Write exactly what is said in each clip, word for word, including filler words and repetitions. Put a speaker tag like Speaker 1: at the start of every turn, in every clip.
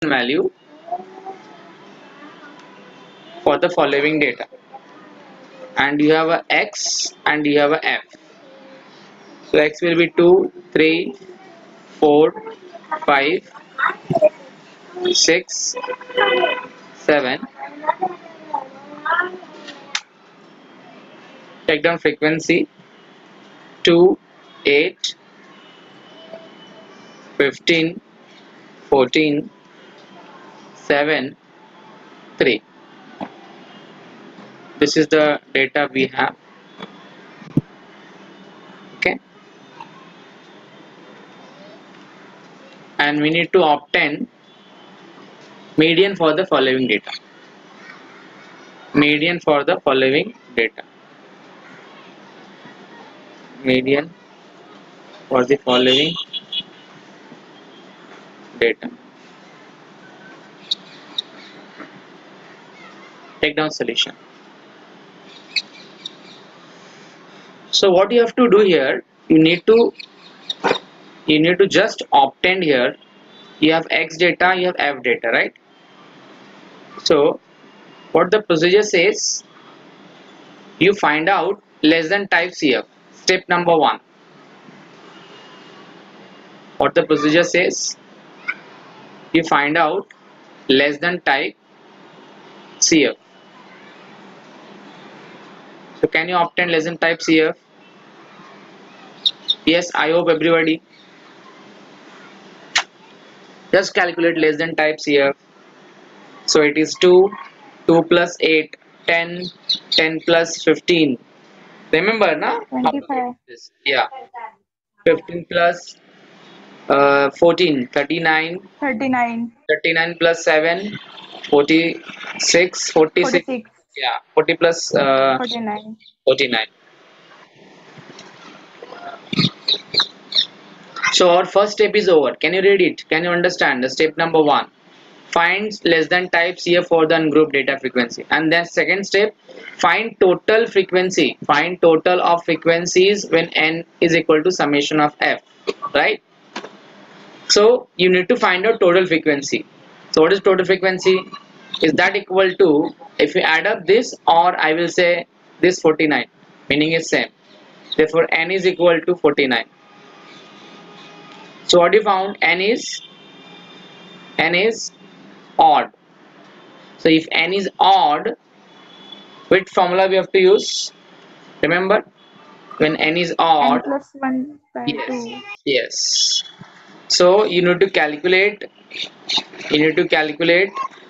Speaker 1: value for the following data, and you have a x and you have a f. So x will be two, three, four, five, six, seven. Take down frequency two, eight, fifteen, fourteen, seven, three. This is the data we have. Okay, and we need to obtain median for the following data. Median for the following data. Median for the following data. Take down solution. So what you have to do here, you need to you need to just obtain here. You have x data, you have f data, right? So what the procedure says, you find out less than type C F. Step number one. What the procedure says, you find out less than type C F. So can you obtain less than type C F? Yes, I hope everybody. Just calculate less than type C F. So it is two, two plus eight, ten, ten plus fifteen. Remember, na?
Speaker 2: twenty-five.
Speaker 1: Yeah. fifteen plus uh, fourteen, thirty-nine.
Speaker 2: thirty-nine.
Speaker 1: thirty-nine plus seven, forty-six. forty-six.
Speaker 2: forty-six.
Speaker 1: Yeah, forty plus uh,
Speaker 2: forty-nine.
Speaker 1: forty-nine. So our first step is over. Can you read it? Can you understand the step number one? Find less than type C F for the ungrouped data frequency. And then second step, find total frequency. Find total of frequencies when n is equal to summation of f. Right? So you need to find out total frequency. So what is total frequency? Is that equal to, if we add up this, or I will say this forty-nine, meaning is same. Therefore n is equal to forty-nine. So what you found, n is n is odd. So if n is odd, which formula we have to use? Remember, when n is
Speaker 2: N
Speaker 1: odd,
Speaker 2: plus one by
Speaker 1: yes,
Speaker 2: two.
Speaker 1: yes. So you need to calculate. You need to calculate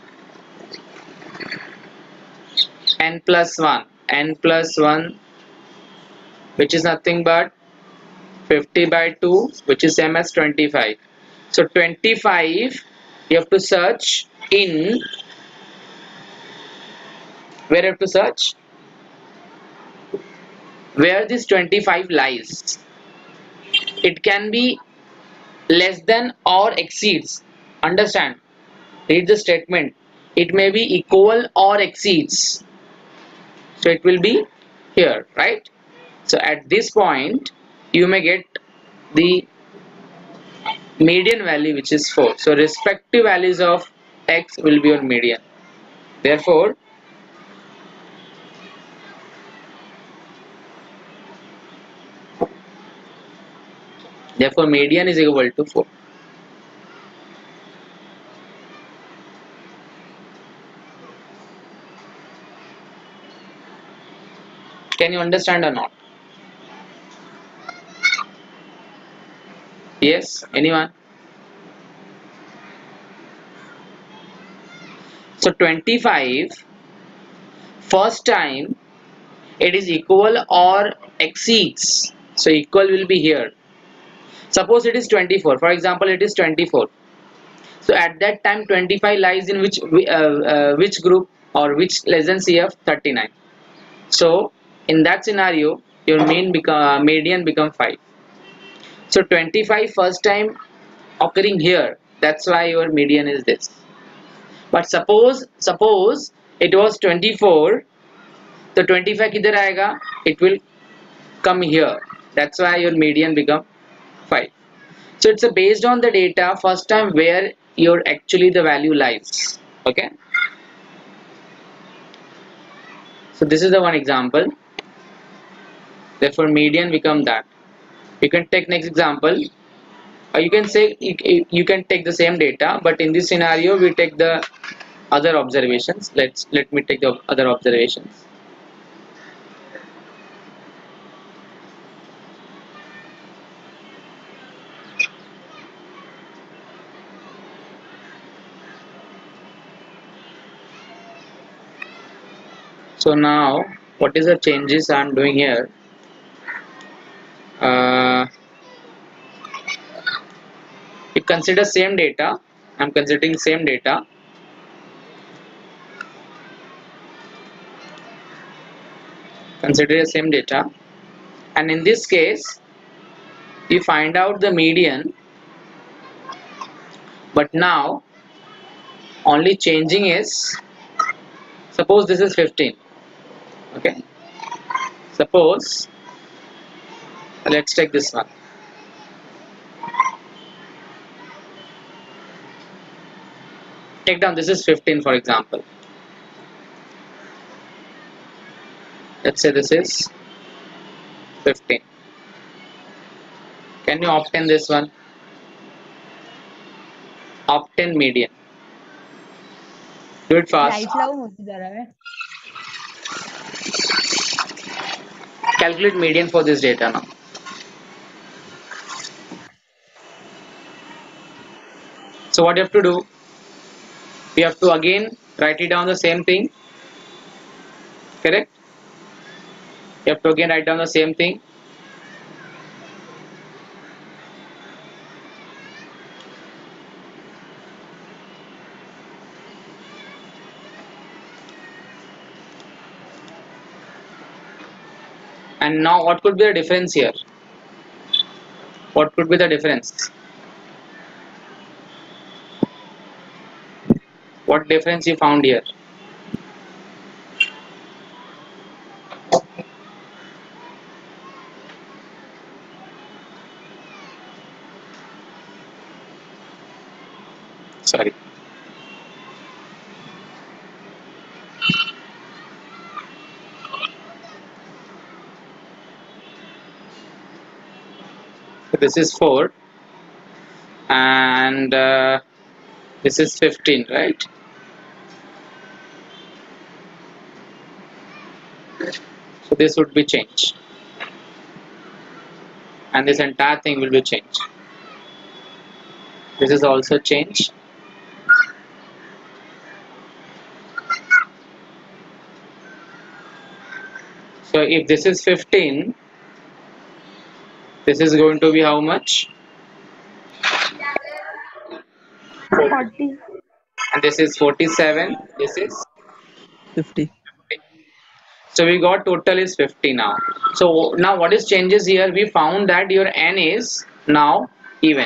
Speaker 1: n plus one. N plus one, which is nothing but fifty by two, which is same as twenty-five. So twenty-five, you have to search in. Where you have to search? Where this twenty-five lies. It can be less than or exceeds. Understand? Read the statement. It may be equal or exceeds. So it will be here, right? So at this point, you may get the median value, which is four. So respective values of x will be your median. Therefore, therefore median is equal to four. Can you understand or not? Yes, anyone? So twenty-five, first time it is equal or exceeds. So equal will be here. Suppose it is twenty-four. For example, it is twenty-four. So at that time, twenty-five lies in which uh, uh, which group, or which less than C F? thirty-nine. So in that scenario, your mean become uh, median become five. So twenty-five first time occurring here. That's why your median is this. But suppose suppose it was twenty-four. So twenty-five किधर आएगा? It will come here. That's why your median become five. So it's based on the data first time where your actually the value lies. Okay, so this is the one example. Therefore median become that. You can take next example, or you can say you, you can take the same data, but in this scenario we take the other observations. Let's let me take the other observations. So now what is the changes I am doing here? Uh, you consider same data. I am considering same data. Consider the same data, and in this case you find out the median, but now only changing is, suppose this is fifteen. Okay, suppose let's take this one. Take down, this is fifteen for example. Let's say this is fifteen. Can you obtain this one? Obtain median. Do it fast.
Speaker 3: Light लाऊं होती जा रहा है.
Speaker 1: Calculate median for this data now. So what you have to do? We have to again write it down the same thing. Correct? You have to again write down the same thing. And now what could be the difference here? What could be the difference? What difference you found here? Sorry. So this is four and uh, this is fifteen, right? So this would be changed, and this entire thing will be changed. This is also changed. So if this is fifteen, this is going to be how much?
Speaker 2: forty.
Speaker 1: And this is forty-seven. This is
Speaker 4: fifty.
Speaker 1: So we got total is fifty now. So now what is changes here? We found that your n is now even.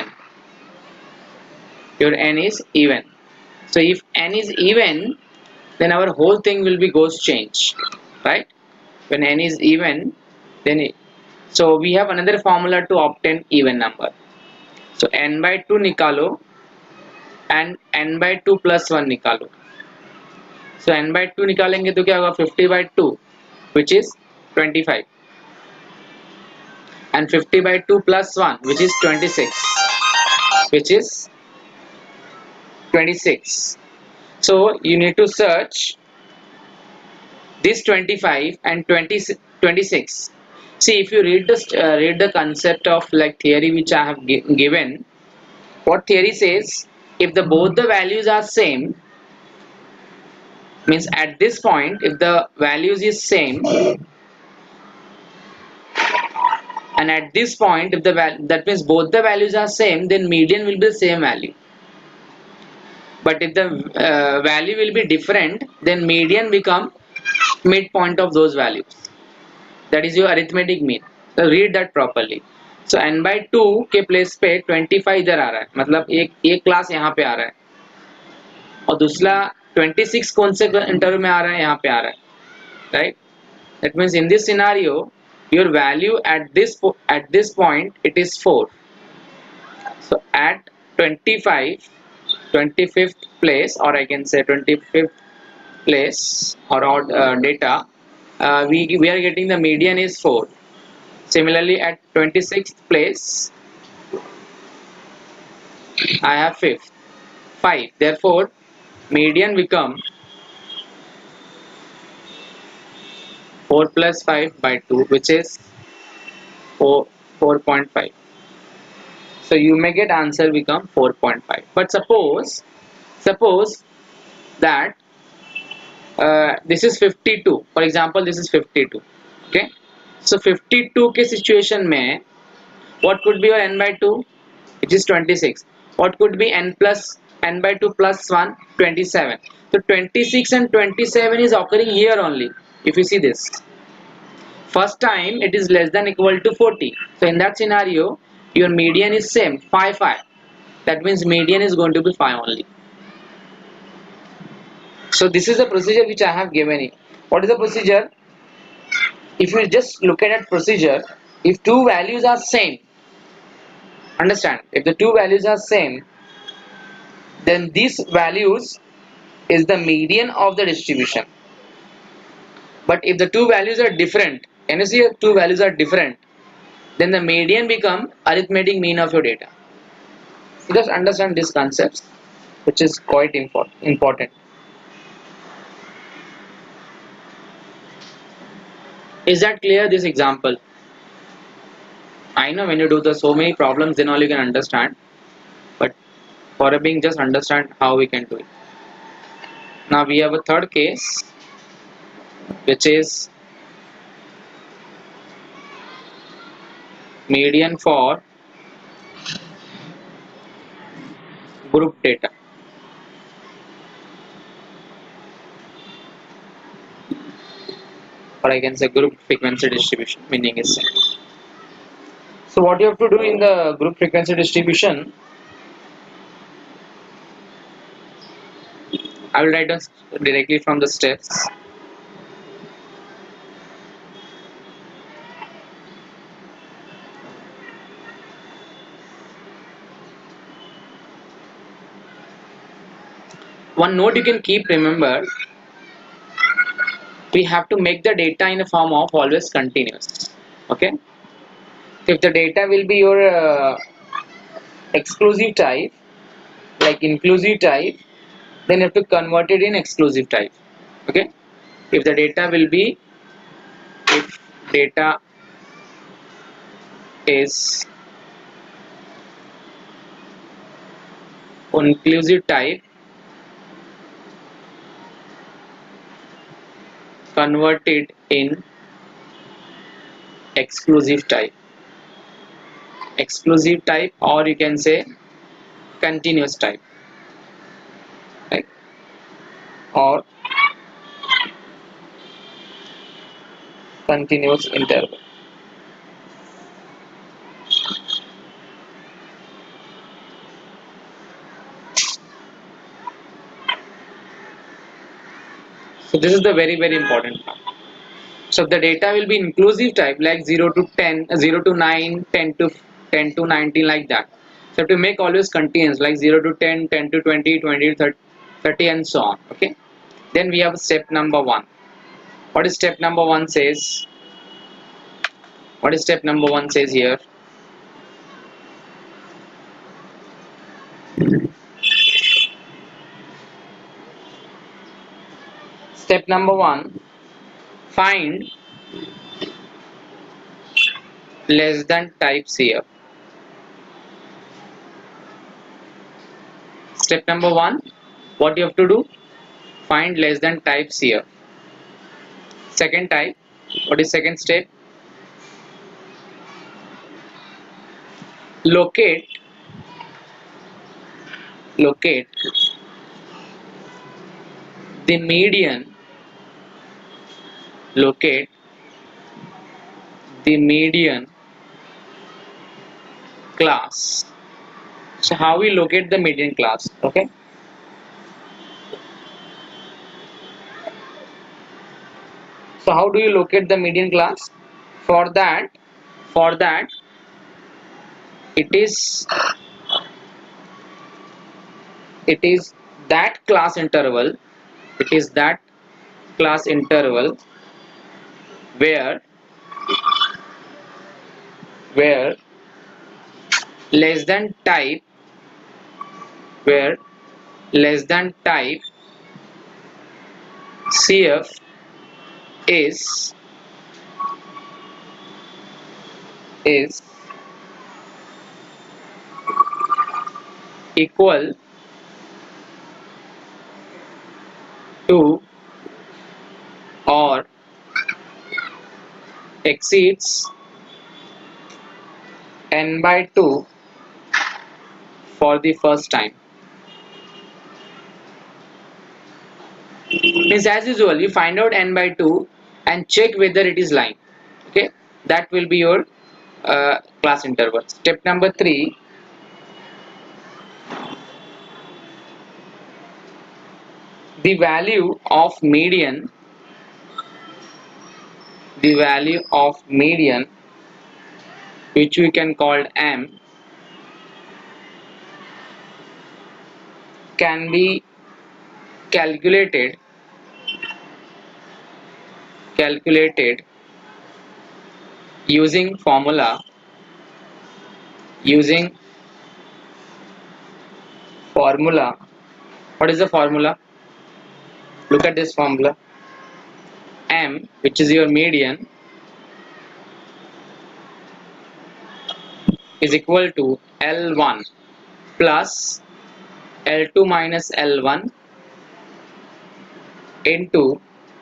Speaker 1: Your n is even. So if n is even, then our whole thing will be goes change, right? When n is even, then it, so we have another formula to obtain even number. So n by two nikalo and n by two plus one nikalo. So n by two निकालेंगे तो क्या होगा? fifty by two, which is twenty-five, and fifty by two plus one, which is twenty-six, which is twenty-six. So you need to search this twenty-five and twenty, twenty-six. See, if you read the uh, read the concept of like theory which I have gi given, what theory says, if the both the values are same, means at this point if the values is same, and at this point if the that means both the values are same, then median will be the same value. But if the uh, value will be different, then median become midpoint of those values. That is your arithmetic mean. So read that properly. So n by two के place पे twenty-five इधर आ रहा है, मतलब एक एक class यहाँ पे आ रहा है, और दूसरा twenty-six कौन से इंटरवल में आ रहा है? यहाँ पे आ रहा है, right? That means in this scenario, your value at this at this point it is four. So at twenty-five, twenty-fifth place, or I can say twenty-fifth place or odd uh, data, uh, we, we are getting the median is four. Similarly, at twenty-sixth place, I have fifth, five. Therefore, median become four plus five by two, which is four, four point five. So you may get answer become four point five. But suppose, suppose that uh, this is fifty-two. For example, this is fifty-two. Okay. So fifty-two के situation में what could be your n by two, which is twenty-six. What could be n plus n by two plus one, twenty-seven. So twenty-six and twenty-seven is occurring here only. If you see this, first time it is less than equal to forty. So in that scenario, your median is same, five, five. That means median is going to be five only. So this is the procedure which I have given you. What is the procedure? If you just look at that procedure, if two values are same, understand, if the two values are same, then these values is the median of the distribution. But if the two values are different, can you see if two values are different, then the median become arithmetic mean of your data. You just understand these concepts, which is quite important. Is that clear, this example? I know when you do the so many problems, then all you can understand. But for a being, just understand how we can do it. Now we have a third case, which is median for group data. Or I can say group frequency distribution, meaning is same. So what you have to do in the group frequency distribution, I will write down directly from the steps. One note you can keep, remember, we have to make the data in a form of always continuous. Okay. If the data will be your uh, exclusive type, like inclusive type, then you have to convert it in exclusive type. Okay. If the data will be, if data is inclusive type, converted in exclusive type, exclusive type, or you can say continuous type, right? Or continuous interval. So this is the very very important part. So the data will be inclusive type, like zero to ten, zero to nine, ten to ten to nineteen, like that. So to make always continuous, like zero to ten, ten to twenty, twenty to thirty, and so on. Okay. Then we have step number one. What is step number one says? What is step number one says here? Step number one, find less than types here. Step number one, what you have to do? Find less than types here. Second type, what is second step? Locate, locate the median, locate the median class. So how we locate the median class? Okay. So how do you locate the median class? For that, for that, it is it is that class interval, it is that class interval where where less than type where less than type C F is is equal to or exceeds n by two for the first time. Means as usual you find out n by two and check whether it is lying. Okay, that will be your uh, class interval. Step number three, the value of median the value of median, which we can call m, can be calculated calculated using formula using formula. What is the formula? Look at this formula. M, which is your median, is equal to L one plus L two minus L one into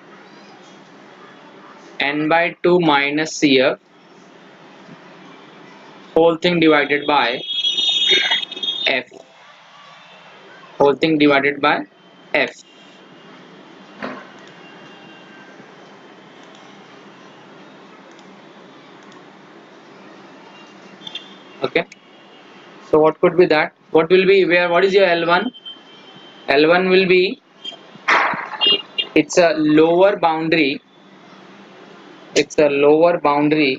Speaker 1: n by two minus C F, whole thing divided by F, whole thing divided by F. Okay, so what could be that? What will be where? What is your L one? L one will be, it's a lower boundary, it's a lower boundary,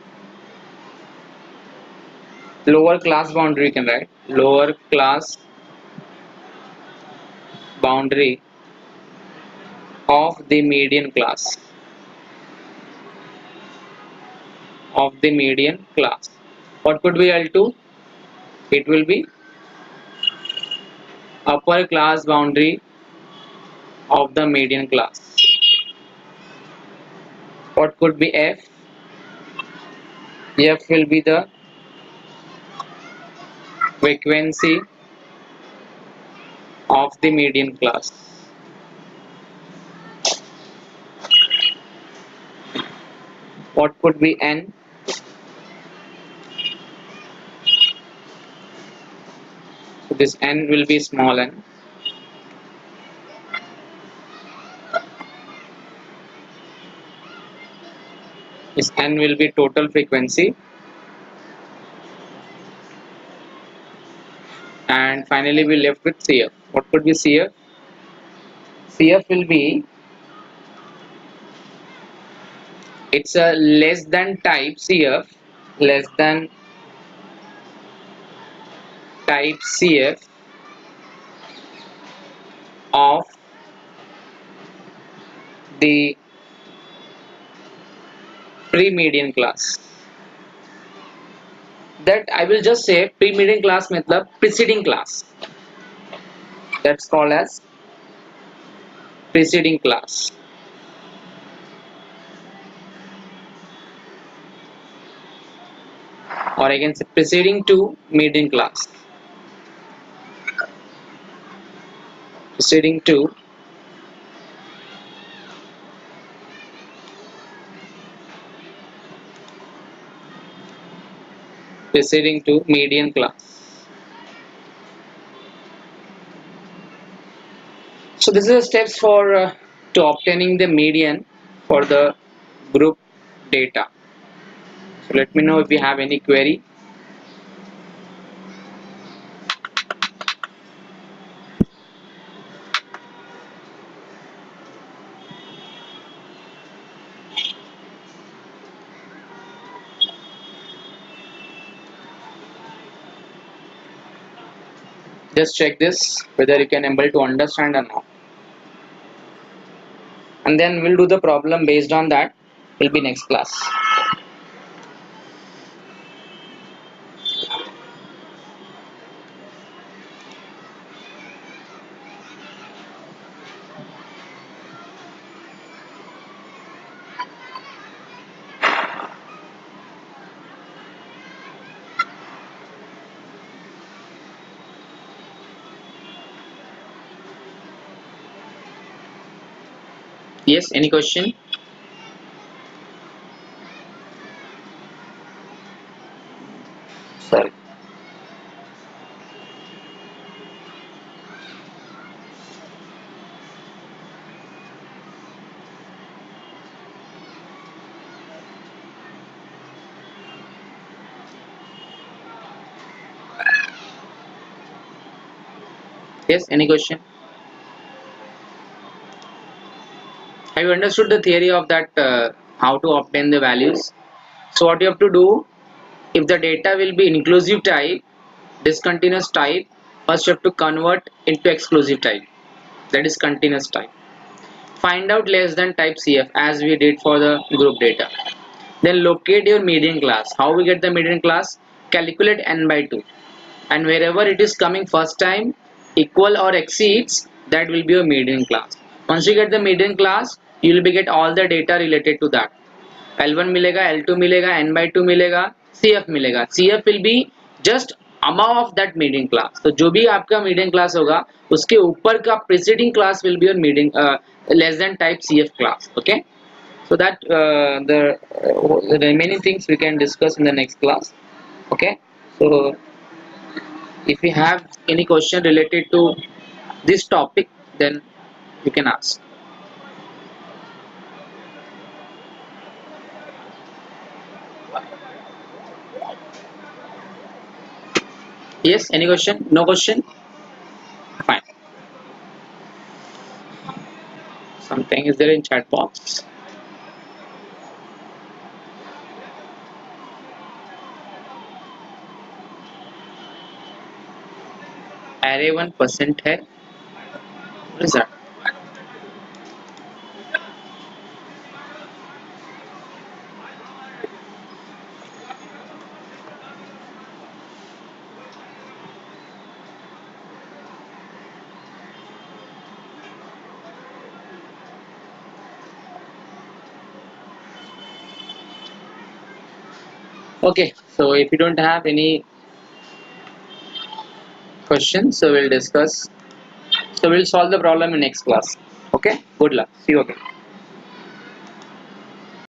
Speaker 1: lower class boundary, you can write lower class boundary of the median class of the median class. What could be L two? It will be upper class boundary of the median class. What could be F? F will be the frequency of the median class. What could be N? So this N will be small n. This N will be total frequency. And finally we left with C F. What could be C F? C F will be, it's a less than type C F, less than type C F of the pre-median class. That I will just say pre-median class matlab preceding class. That's called as preceding class. Or I can say preceding to median class. Preceding to preceding to median class. So this is the steps for uh, to obtaining the median for the group data. So let me know if you have any query. Just check this whether you can able to understand or not, and then we'll do the problem based on that. Will be next class. Yes, any question? Sorry. Yes, any question? Have you understood the theory of that, uh, how to obtain the values? So what you have to do, if the data will be inclusive type, discontinuous type, first you have to convert into exclusive type, that is continuous type. Find out less than type C F as we did for the group data. Then locate your median class. How we get the median class? Calculate n by two, and wherever it is coming first time, equal or exceeds, that will be your median class. Once you get the median class, you will be get all the data related to that. L one मिलेगा, L two मिलेगा, n by two मिलेगा, C F मिलेगा. C F will be just amount of that median class. तो जो भी आपका median class होगा, उसके ऊपर का preceding class will be your median uh, less than type C F class. Okay, so that uh, the, uh, the remaining things we can discuss in the next class. Okay, so if you have any question related to this topic, then you can ask. Yes, any question? No question? Fine. Something is there in chat box? Array one percent है. What is that? Okay, so if you don't have any questions, so we'll discuss. So we'll solve the problem in next class. Okay, good luck. See you again.